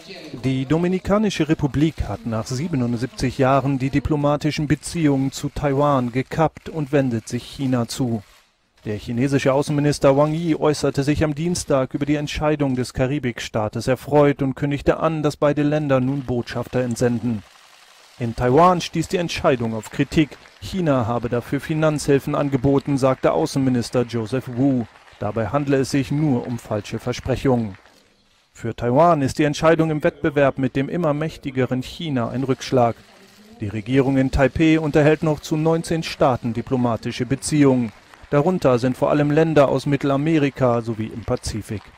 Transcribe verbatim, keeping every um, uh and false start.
Die Dominikanische Republik hat nach siebenundsiebzig Jahren die diplomatischen Beziehungen zu Taiwan gekappt und wendet sich China zu. Der chinesische Außenminister Wang Yi äußerte sich am Dienstag über die Entscheidung des Karibikstaates erfreut und kündigte an, dass beide Länder nun Botschafter entsenden. In Taiwan stieß die Entscheidung auf Kritik. China habe dafür Finanzhilfen angeboten, sagte Außenminister Joseph Wu. Dabei handle es sich nur um falsche Versprechungen. Für Taiwan ist die Entscheidung im Wettbewerb mit dem immer mächtigeren China ein Rückschlag. Die Regierung in Taipeh unterhält noch zu neunzehn Staaten diplomatische Beziehungen. Darunter sind vor allem Länder aus Mittelamerika sowie im Pazifik.